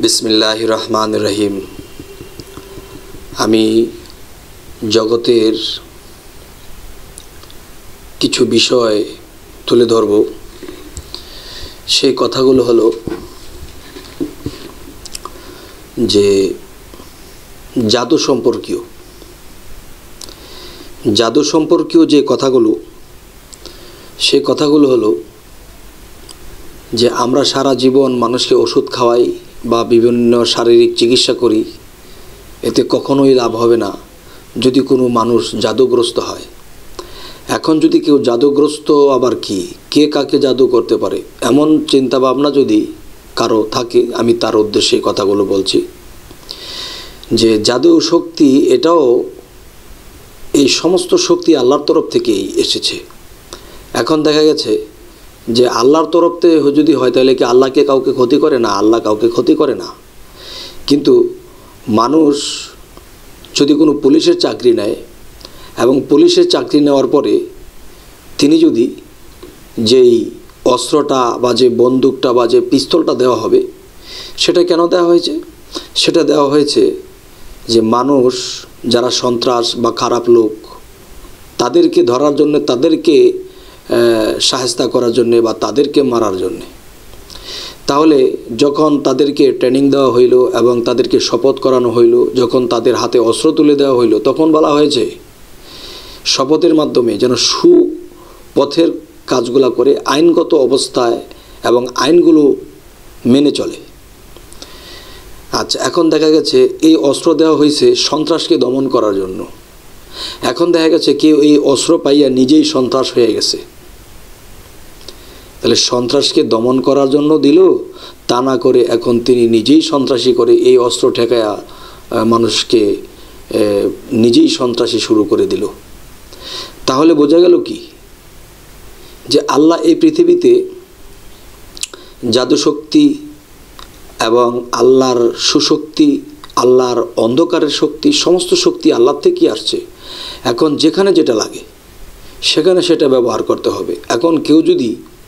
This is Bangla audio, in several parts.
बिस्मिल्लाहिर रहमानिर रहीम। আমি জগতের কিছু বিষয় তুলে ধরব। সেই কথাগুলো হলো যে জাদু সম্পর্কীয় যে কথাগুলো, সেই কথাগুলো হলো যে আমরা সারা জীবন মানুষকে ওষুধ খাওয়াই বা বিভিন্ন শারীরিক চিকিৎসা করি, এতে কখনোই লাভ হবে না যদি কোনো মানুষ জাদুগ্রস্ত হয়। এখন যদি কেউ জাদুগ্রস্ত আবার কে কাকে জাদু করতে পারে এমন চিন্তা ভাবনা যদি কারো থাকে, আমি তার উদ্দেশ্যে কথাগুলো বলছি। যে জাদু শক্তি, এটাও এই সমস্ত শক্তি আল্লাহর তরফ থেকেই এসেছে। এখন দেখা গেছে যে আল্লাহর তরফ থেকে যদি হয় তাহলে কি আল্লাহকে কাউকে ক্ষতি করে না? আল্লাহ কাউকে ক্ষতি করে না। কিন্তু মানুষ যদি কোনো পুলিশের চাকরি নেয় এবং পুলিশের চাকরি নেওয়ার পরে তিনি যদি যেই অস্ত্রটা বা যে বন্দুকটা বা যে পিস্তলটা দেওয়া হবে, সেটা কেন দেওয়া হয়েছে? সেটা দেওয়া হয়েছে যে মানুষ যারা সন্ত্রাস বা খারাপ লোক, তাদেরকে ধরার জন্য, তাদেরকে সাহায্য করার জন্য বা তাদেরকে মারার জন্য। তাহলে যখন তাদেরকে ট্রেনিং দেওয়া হইল এবং তাদেরকে শপথ করানো হইল, যখন তাদের হাতে অস্ত্র তুলে দেওয়া হইল, তখন বলা হয়েছে শপথের মাধ্যমে যেন সুপথের কাজগুলো করে আইনগত অবস্থায় এবং আইনগুলো মেনে চলে। আচ্ছা, এখন দেখা গেছে এই অস্ত্র দেওয়া হয়েছে সন্ত্রাসকে দমন করার জন্য। এখন দেখা গেছে কেউ এই অস্ত্র পাইয়া নিজেই সন্ত্রাস হয়ে গেছে। তাহলে সন্ত্রাসকে দমন করার জন্য দিল, তা না করে এখন তিনি নিজেই সন্ত্রাসী করে এই অস্ত্র ঠেকায়া মানুষকে নিজেই সন্ত্রাসী শুরু করে দিল। তাহলে বোঝা গেল কি যে আল্লাহ এই পৃথিবীতে জাদুশক্তি এবং আল্লাহর সুশক্তি, আল্লাহর অন্ধকারের শক্তি, সমস্ত শক্তি আল্লাহর থেকেই আসছে। এখন যেখানে যেটা লাগে সেখানে সেটা ব্যবহার করতে হবে। এখন কেউ যদি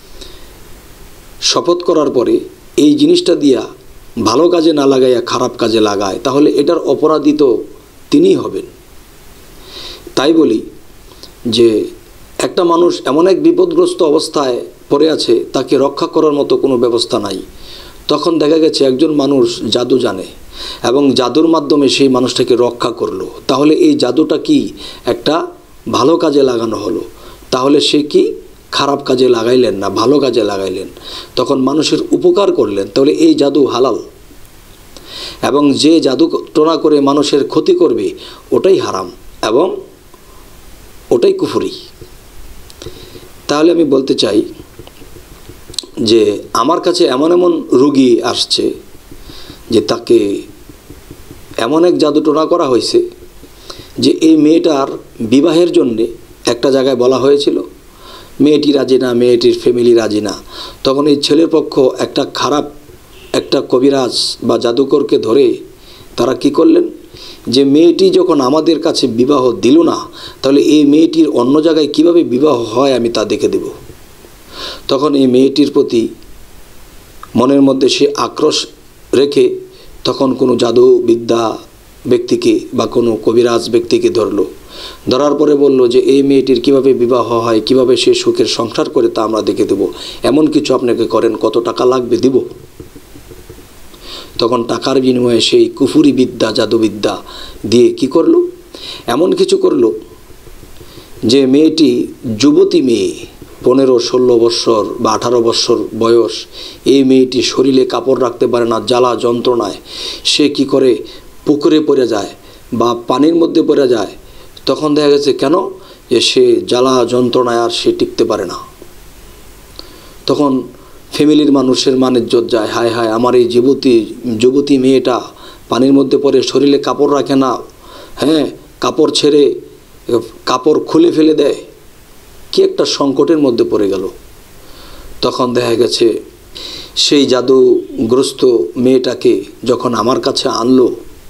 শপথ করার পরে এই জিনিসটা দিয়া ভালো কাজে না লাগাইয়া খারাপ কাজে লাগায়, তাহলে এটার অপরাধী তো তিনিই হবেন। তাই বলি যে একটা মানুষ এমন এক বিপদগ্রস্ত অবস্থায় পড়ে আছে, তাকে রক্ষা করার মতো কোনো ব্যবস্থা নাই। তখন দেখা গেছে একজন মানুষ জাদু জানে এবং জাদুর মাধ্যমে সেই মানুষটাকে রক্ষা করলো। তাহলে এই জাদুটা কি একটা ভালো কাজে লাগানো হলো। তাহলে সে কি খারাপ কাজে লাগাইলেন না, ভালো কাজে লাগাইলেন, তখন মানুষের উপকার করলেন। তাহলে এই জাদু হালাল। এবং যে জাদু টোনা করে মানুষের ক্ষতি করবে ওটাই হারাম এবং ওটাই কুফরি। তাহলে আমি বলতে চাই যে আমার কাছে এমন এমন রোগী আসছে যে তাকে এমন এক জাদু টোনা করা হয়েছে যে এই মেয়েটার বিবাহের জন্যে একটা জায়গায় বলা হয়েছিল, মেয়েটি রাজি না, মেয়েটির ফ্যামিলি রাজি না। তখন এই ছেলের পক্ষ একটা কবিরাজ বা জাদুকরকে ধরে তারা কি করলেন, যে মেয়েটি যখন আমাদের কাছে বিবাহ দিল না, তাহলে এই মেয়েটির অন্য জায়গায় কিভাবে বিবাহ হয় আমি তা দেখে দেব। তখন এই মেয়েটির প্রতি মনের মধ্যে সে আক্রোশ রেখে তখন কোনো জাদুবিদ্যা ব্যক্তিকে বা কোনো কবিরাজ ব্যক্তিকে ধরার পরে বলল যে এই মেয়েটির কিভাবে বিবাহ হয়, কিভাবে সে সুখের সংসার করে তা আমরা দেখে দেব। এমন কিছু আপনাকে করেন, কত টাকা লাগবে দিব। তখন টাকার বিনিময়ে সেই কুফুরি বিদ্যা, জাদুবিদ্যা দিয়ে কি করলো, এমন কিছু করলো যে মেয়েটি যুবতী মেয়ে, 15-16 বৎসর বা 18 বৎসর বয়স, এই মেয়েটি শরীরে কাপড় রাখতে পারে না, জ্বালা যন্ত্রণায় সে কি করে পুকুরে পড়ে যায় বা পানির মধ্যে পড়ে যায়। তখন দেখা গেছে কেন, যে সে জ্বালা যন্ত্রণায় আর সে টিকতে পারে না। তখন ফ্যামিলির মানুষের মানিজ্জত যায়, হায় হায় আমার এই যুবতী মেয়েটা পানির মধ্যে পড়ে শরীরে কাপড় রাখে না, হ্যাঁ কাপড় ছেড়ে কাপড় খুলে ফেলে দেয়, কি একটা সংকটের মধ্যে পড়ে গেল। তখন দেখা গেছে সেই জাদুগ্রস্ত মেয়েটাকে যখন আমার কাছে আনলো,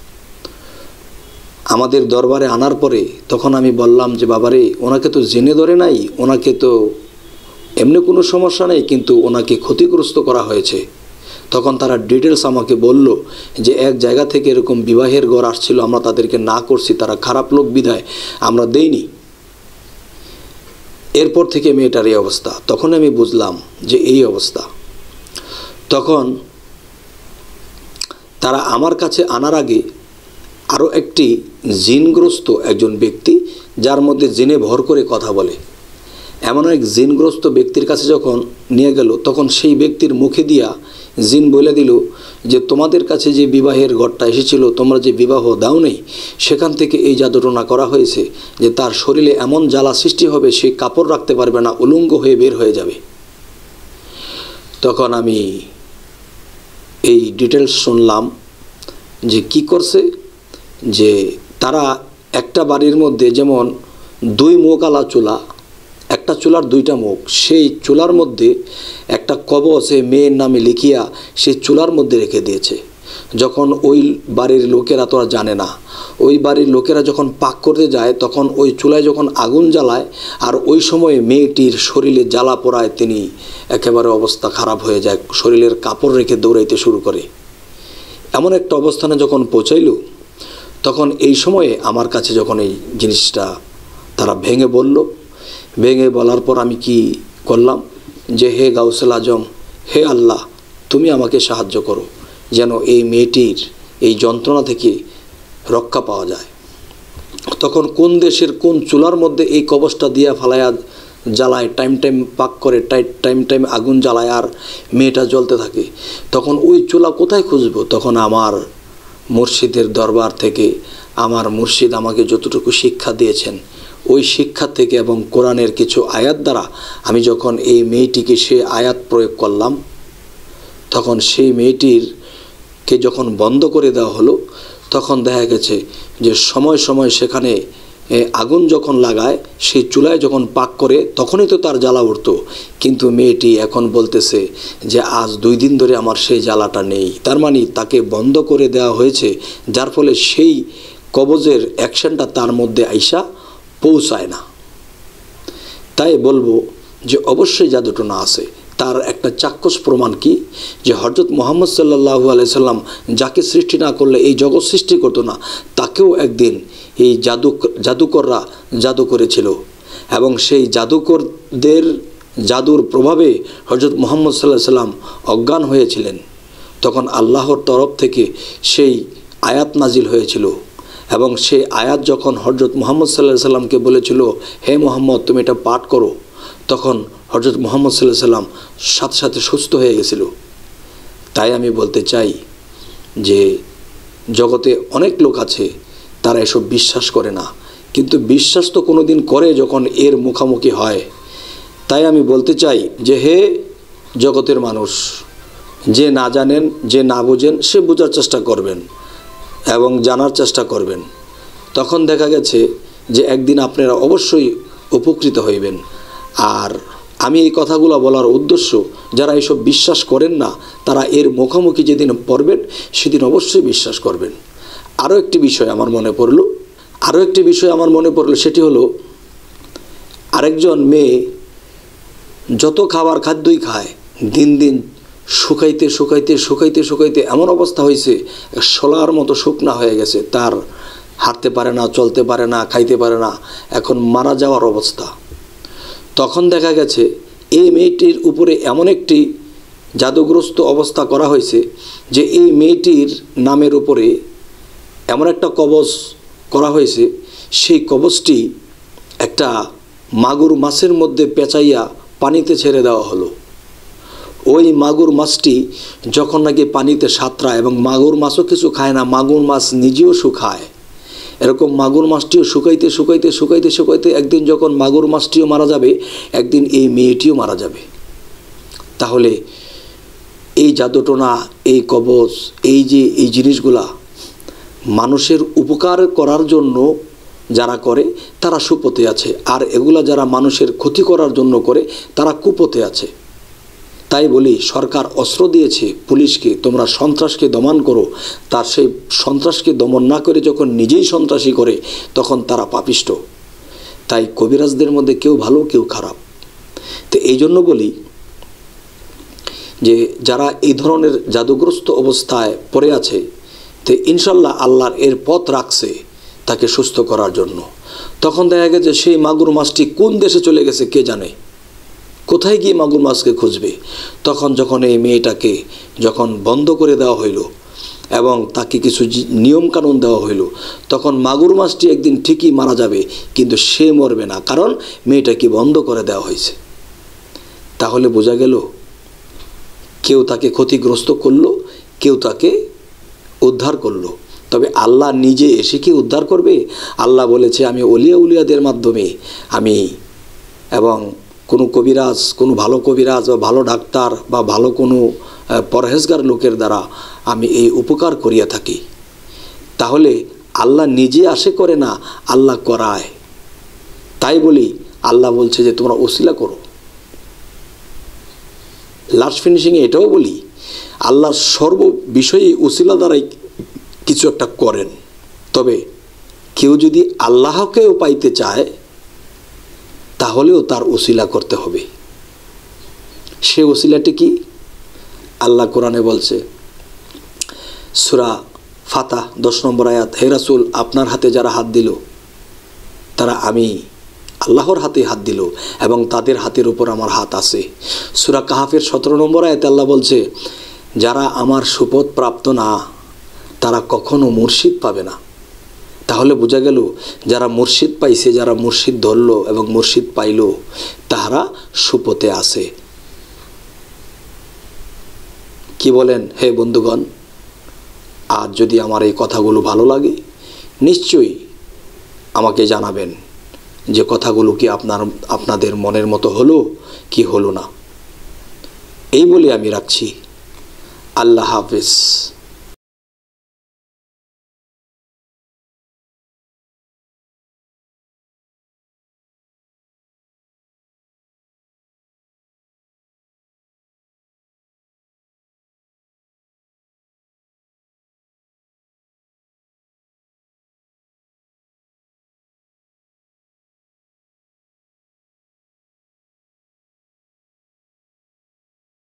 আমাদের দরবারে আনার পরে তখন আমি বললাম যে বাবারে, ওনাকে তো জেনে ধরে নাই, ওনাকে তো এমনি কোনো সমস্যা নেই, কিন্তু ওনাকে ক্ষতিগ্রস্ত করা হয়েছে। তখন তারা ডিটেলস আমাকে বলল যে এক জায়গা থেকে এরকম বিবাহের ঘর আসছিল, আমরা তাদেরকে না করছি, তারা খারাপ লোক বিধায় আমরা দেইনি। এরপর থেকে মেয়েটার এই অবস্থা। তখন আমি বুঝলাম যে এই অবস্থা। তখন তারা আমার কাছে আনার আগে আরও একটি জিনগ্রস্ত একজন ব্যক্তি, যার মধ্যে জিনে ভর করে কথা বলে, এমন এক জিনগ্রস্ত ব্যক্তির কাছে যখন নিয়ে গেল, তখন সেই ব্যক্তির মুখে দিয়া জিন বলে দিল যে তোমাদের কাছে যে বিবাহের ঘরটা এসেছিল, তোমরা যে বিবাহ দাও নেই, সেখান থেকে এই জাদুটোনা করা হয়েছে যে তার শরীরে এমন জ্বালা সৃষ্টি হবে, সে কাপড় রাখতে পারবে না, উলঙ্গ হয়ে বের হয়ে যাবে। তখন আমি এই ডিটেলস শুনলাম যে কি করছে, যে তারা একটা বাড়ির মধ্যে যেমন 2 মুখওয়ালা চুলা, একটা চুলার 2টা মুখ, সেই চুলার মধ্যে একটা কবচ মেয়ের নামে লিখিয়া সেই চুলার মধ্যে রেখে দিয়েছে। যখন ওই বাড়ির লোকেরা তো আর জানে না, ওই বাড়ির লোকেরা যখন পাক করতে যায়, তখন ওই চুলায় যখন আগুন জ্বালায়, আর ওই সময়ে মেয়েটির শরীরে জ্বালা পোড়ায়, তিনি একেবারে অবস্থা খারাপ হয়ে যায়, শরীরের কাপড় রেখে দৌড়াইতে শুরু করে। এমন একটা অবস্থানে যখন পৌঁছাইল, তখন এই সময়ে আমার কাছে যখন এই জিনিসটা তারা ভেঙে বলল, ভেঙে বলার পর আমি কি করলাম যে হে গাউসুল আজম, হে আল্লাহ, তুমি আমাকে সাহায্য করো যেন এই মেয়েটির এই যন্ত্রণা থেকে রক্ষা পাওয়া যায়। তখন কোন দেশের কোন চুলার মধ্যে এই কবচটা দিয়া ফালায়া জ্বালায়, টাইম পাক করে, টাইম আগুন জ্বালায়, আর মেয়েটা জ্বলতে থাকে। তখন ওই চুলা কোথায় খুঁজবো? তখন আমার মুর্শিদের দরবার থেকে আমার মুর্শিদ আমাকে যতটুকু শিক্ষা দিয়েছেন, ওই শিক্ষা থেকে এবং কোরআনের কিছু আয়াত দ্বারা আমি যখন এই মেয়েটিকে সে আয়াত প্রয়োগ করলাম, তখন সেই মেয়েটিরকে যখন বন্ধ করে দেওয়া হলো, তখন দেখা গেছে যে সময় সময় সেখানে আগুন যখন লাগায়, সেই চুলায় যখন পাক করে, তখনই তো তার জ্বালা উঠত। কিন্তু মেয়েটি এখন বলতেছে যে আজ 2 দিন ধরে আমার সেই জ্বালাটা নেই। তার মানে তাকে বন্ধ করে দেওয়া হয়েছে, যার ফলে সেই কবজের অ্যাকশনটা তার মধ্যে আইসা পৌঁছায় না। তাই বলবো যে অবশ্যই জাদুটোনা আছে। তার একটা চাক্ষুষ প্রমাণ কি, যে হযরত মুহাম্মদ সাল্লাল্লাহু আলাইহি সাল্লাম যাকে সৃষ্টি না করলে এই জগৎ সৃষ্টি করতো না, তাকেও একদিন এই জাদুকররা জাদু করেছিল, এবং সেই জাদুকরদের জাদুর প্রভাবে হযরত মুহাম্মদ সাল্লাল্লাহু আলাইহি সাল্লাম অজ্ঞান হয়েছিলেন। তখন আল্লাহর তরফ থেকে সেই আয়াত নাজিল হয়েছিল, এবং সেই আয়াত যখন হযরত মুহাম্মদ সাল্লাল্লাহু আলাইহি সাল্লামকে বলেছিল, হে মুহাম্মদ তুমি এটা পাঠ করো, তখন হযরত মুহাম্মদ সাল্লাল্লাহু আলাইহি সাল্লাম সাথে সাথে সুস্থ হয়ে গেছিল। তাই আমি বলতে চাই যে জগতে অনেক লোক আছে, তারা এসব বিশ্বাস করে না, কিন্তু বিশ্বাস তো কোনো দিন করে যখন এর মুখোমুখি হয়। তাই আমি বলতে চাই যে হে জগতের মানুষ, যে না জানেন, যে না বুঝেন, সে বোঝার চেষ্টা করবেন এবং জানার চেষ্টা করবেন। তখন দেখা গেছে যে একদিন আপনারা অবশ্যই উপকৃত হইবেন। আর আমি এই কথাগুলো বলার উদ্দেশ্য, যারা এসব বিশ্বাস করেন না, তারা এর মুখোমুখি যেদিন পড়বেন, সেদিন অবশ্যই বিশ্বাস করবেন। আরও একটি বিষয় আমার মনে পড়লো, সেটি হলো আরেকজন মেয়ে যত খাদ্যই খায়, দিন দিন শুকাইতে এমন অবস্থা হয়েছে, শোলার মতো শুকনা হয়ে গেছে। তার হাঁটতে পারে না, চলতে পারে না, খাইতে পারে না, এখন মারা যাওয়ার অবস্থা। তখন দেখা গেছে এই মেয়েটির উপরে এমন একটি জাদুগ্রস্ত অবস্থা করা হয়েছে যে এই মেয়েটির নামের উপরে এমন একটা কবচ করা হয়েছে, সেই কবচটি একটা মাগুর মাছের মধ্যে পেঁচাইয়া পানিতে ছেড়ে দেওয়া হলো। ওই মাগুর মাছটি যখন নাকি পানিতে সাঁতরায়, এবং মাগুর মাছও কিছু খায় না, মাগুর মাছ নিজেও শুকায়, এরকম মাগুর মাছটিও শুকাইতে একদিন যখন মাগুর মাছটিও মারা যাবে, একদিন এই মেয়েটিও মারা যাবে। তাহলে এই জাদুটোনা, এই কবচ, এই জিনিসগুলা মানুষের উপকার করার জন্য যারা করে তারা সুপথে আছে, আর এগুলা যারা মানুষের ক্ষতি করার জন্য করে তারা কুপথে আছে। তাই বলি, সরকার অস্ত্র দিয়েছে পুলিশকে, তোমরা সন্ত্রাসকে দমন করো। তার সেই সন্ত্রাসকে দমন না করে যখন নিজেই সন্ত্রাসী করে, তখন তারা পাপিষ্ট। তাই কবিরাজদের মধ্যে কেউ ভালো, কেউ খারাপ। তো এই জন্য বলি যে যারা এই ধরনের জাদুগ্রস্ত অবস্থায় পড়ে আছে, তো ইনশাল্লাহ আল্লাহর এর পথ রাখছে তাকে সুস্থ করার জন্য। তখন দেখা গেছে সেই মাগুর মাছটি কোন দেশে চলে গেছে কে জানে, কোথায় গিয়ে মাগুর মাছকে খুঁজবে। তখন যখন এই মেয়েটাকে যখন বন্ধ করে দেওয়া হইল এবং তাকে কিছু নিয়মকানুন দেওয়া হইল, তখন মাগুর মাছটি একদিন ঠিকই মারা যাবে, কিন্তু সে মরবে না, কারণ মেয়েটাকে বন্ধ করে দেওয়া হয়েছে। তাহলে বোঝা গেল কেউ তাকে ক্ষতিগ্রস্ত করলো, কেউ তাকে উদ্ধার করলো, তবে আল্লাহ নিজে এসে কি উদ্ধার করবে? আল্লাহ বলেছে আমি অলিয়া উলিয়াদের মাধ্যমে আমি, এবং কোনো কবিরাজ, কোনো ভালো কবিরাজ বা ভালো ডাক্তার বা ভালো কোনো পরহেজগার লোকের দ্বারা আমি এই উপকার করিয়া থাকি। তাহলে আল্লাহ নিজে আসে করে না, আল্লাহ করায়। তাই বলি আল্লাহ বলছে যে তোমরা ওসিলা করো। লাস্ট ফিনিশিংয়ে এটাও বলি আল্লাহ সর্ব বিষয়ে ওসিলা দ্বারাই কিছু একটা করেন। তবে কেউ যদি আল্লাহকেও পাইতে চায় তাহলেও তার ওসিলা করতে হবে। সে ওসিলাটি কি? আল্লাহ কোরআনে বলছে, সূরা ফাতাহ 10 নম্বর আয়াত, হে রাসূল আপনার হাতে যারা হাত দিল তারা আমি আল্লাহর হাতে হাত দিল এবং তাদের হাতের উপর আমার হাত আছে। সূরা কাহাফের 17 নম্বর আয়াতে আল্লাহ বলছে, যারা আমার সুপথ প্রাপ্ত না তারা কখনো মুর্শিদ পাবে না। তাহলে বোঝা গেল যারা মুর্শিদ পাইছে, যারা মুর্শিদ ধরল এবং মুর্শিদ পাইল, তাহারা সুপথে আছে। কি বলেন হে বন্ধুগণ? আর যদি আমার এই কথাগুলো ভালো লাগে নিশ্চয়ই আমাকে জানাবেন যে কথাগুলো কি আপনাদের মনের মতো হলো কি হলো না। এই বলে আমি রাখছি। আল্লাহ হাফেজ।